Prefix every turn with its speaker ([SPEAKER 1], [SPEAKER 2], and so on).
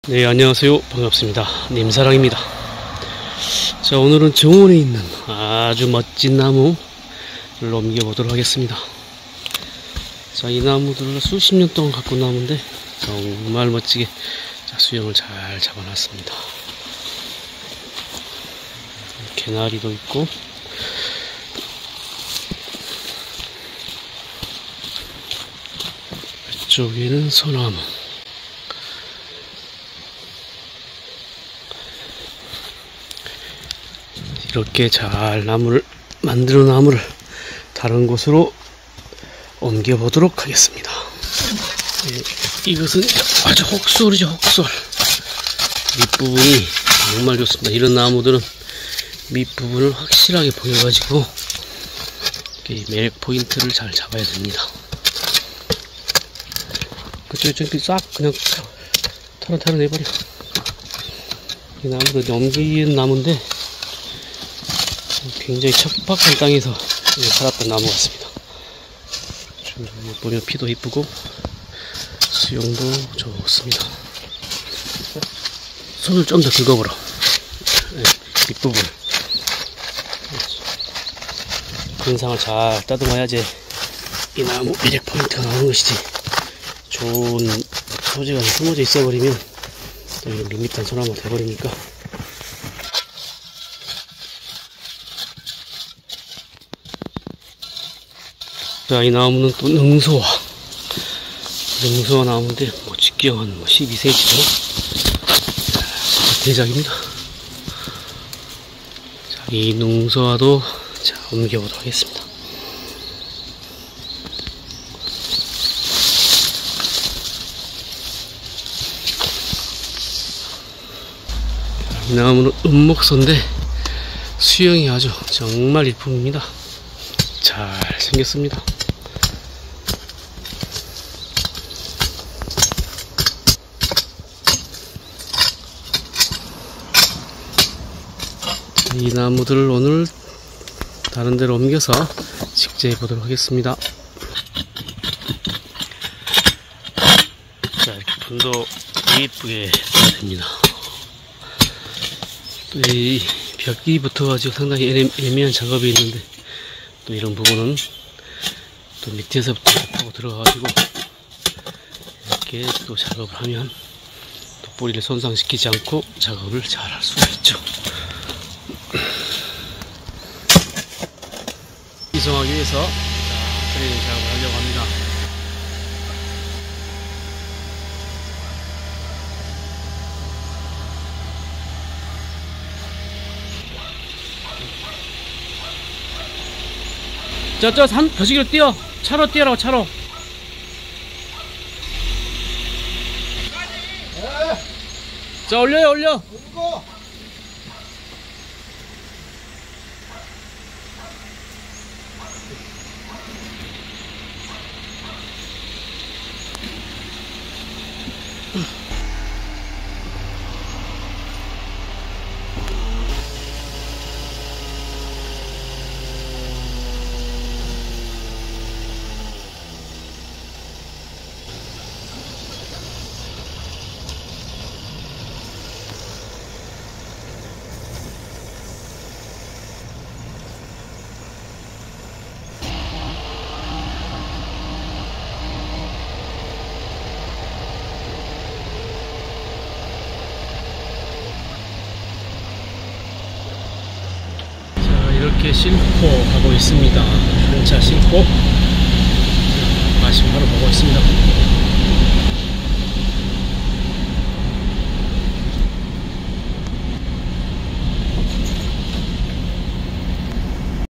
[SPEAKER 1] 네, 안녕하세요. 반갑습니다. 님사랑입니다. 자, 오늘은 정원에 있는 아주 멋진 나무를 옮겨보도록 하겠습니다. 자, 이 나무들을 수십 년 동안 가꾼 나무인데 정말 멋지게 수영을 잘 잡아놨습니다. 개나리도 있고, 이쪽에는 소나무, 이렇게 잘 만들어 나무를 다른 곳으로 옮겨 보도록 하겠습니다. 이것은 아주 혹솔이죠, 혹솔. 밑부분이 정말 좋습니다. 이런 나무들은 밑부분을 확실하게 보여가지고 매력 포인트를 잘 잡아야 됩니다. 그쪽 싹 그냥 타로 내버려. 이 나무도 옮기는 나무인데 굉장히 척박한 땅에서 살았던 나무 같습니다. 보면 피도 이쁘고 수영도 좋습니다. 손을 좀 더 긁어보라. 뒷부분 근상을 잘 따듬어야지 이 나무 매력 포인트가 나오는 것이지, 좋은 소재가 숨어져 있어버리면 또 이런 밋밋한 소나무가 돼버리니까. 자, 이 나무는 또 능소화 나무인데 직경 한 12cm 대작입니다. 자, 이 능소화도 자, 옮겨보도록 하겠습니다. 이 나무는 은목소인데 수영이 아주 정말 일품입니다. 잘 생겼습니다. 이 나무들을 오늘 다른 데로 옮겨서 식재해 보도록 하겠습니다. 자, 이렇게 분도 이쁘게 해야 됩니다. 이 벽이 붙어가지고 상당히 애매한 작업이 있는데, 또 이런 부분은 또 밑에서부터 파고 들어가가지고 이렇게 또 작업을 하면 또 뿌리를 손상시키지 않고 작업을 잘 할 수가 있죠. 이송하기 위해서 트레이닝 작업을 하려고 합니다. 저 거시기로 뛰어. 차로 뛰어라고, 차로. 자, 올려. 이렇게 싣고 가고 있습니다. 한차 싣고 마시마로 가고 있습니다.